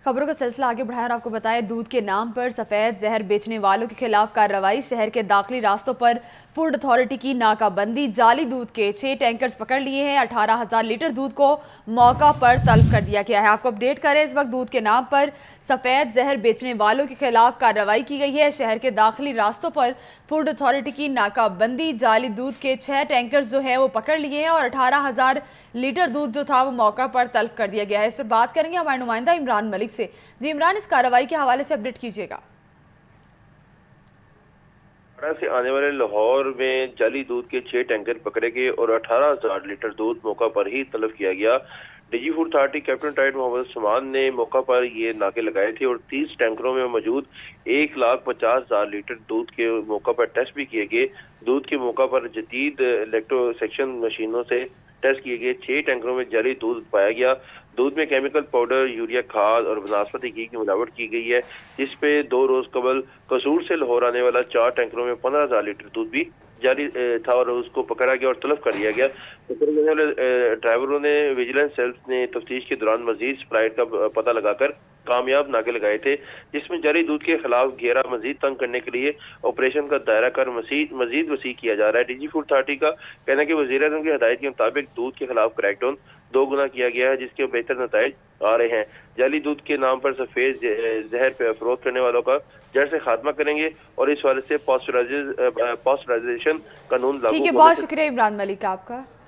खबरों का सिलसिला आगे बढ़ाया और आपको बताएं, दूध के नाम पर सफेद जहर बेचने वालों के खिलाफ कार्रवाई। शहर के दाखिली रास्तों पर फूड अथॉरिटी की नाकाबंदी। जाली दूध के 6 टैंकर्स पकड़ लिए हैं। 18,000 लीटर दूध को मौका पर तलब कर दिया गया है। आपको अपडेट करें, इस वक्त दूध के नाम पर सफेद जहर बेचने वालों के खिलाफ कार्रवाई की गई है। शहर के दाखिली रास्तों पर फूड अथॉरिटी की नाकाबंदी। जाली दूध के 6 टैंकर्स जो है वो पकड़ लिए हैं और 18,000 लीटर दूध जो था वो मौका पर तलब कर दिया गया है। इस पर बात करेंगे हमारे नुमाइंदा इमरान मलिक से। जी इमरान, इस कार्रवाई के हवाले से अपडेट कीजिएगा। से आने वाले लाहौर में जाली दूध के 6 टैंकर पकड़े गए और 18,000 लीटर दूध मौका पर ही तलब किया गया। डीजी फूड अथॉरिटी कैप्टन टाइड मोहम्मद समान ने मौका पर ये नाके लगाए थे और 30 टैंकरों में मौजूद 1,50,000 लीटर दूध के मौका पर टेस्ट भी किए गए। दूध के मौका पर जदीद इलेक्ट्रोसेक्शन मशीनों से टेस्ट किए गए। 6 टैंकरों में जाली दूध पाया गया। दूध में केमिकल पाउडर, यूरिया खाद और बनास्पति घी की मिलावट की गई है, जिसपे 2 रोज कबल कसूर से लाहौर आने वाला 4 टैंकरों में 15,000 लीटर दूध भी जारी था और उसको पकड़ा गया और तलब कर लिया गया। पकड़े जाने वाले ड्राइवरों ने विजिलेंस सेल्स ने तफ्तीश के दौरान मजीद सप्लाई का पता लगाकर कामयाब नाके लगाए थे, जिसमें जारी दूध के खिलाफ घेरा मजीद तंग करने के लिए ऑपरेशन का दायरा कर मजीद वसी किया जा रहा है। डीजी फूड अथॉरिटी का कहना है कि वज़ीर आज़म की हिदायत के मुताबिक दूध के खिलाफ क्रैकडाउन 2 गुना किया गया है, जिसके बेहतर नताइज आ रहे हैं। जाली दूध के नाम पर सफेद जहर फरोख्त करने वालों का जड़ से खात्मा करेंगे और इस हवाले से पास्चराइजेशन कानून लागू। ठीक है, बहुत शुक्रिया इमरान मलिक आपका।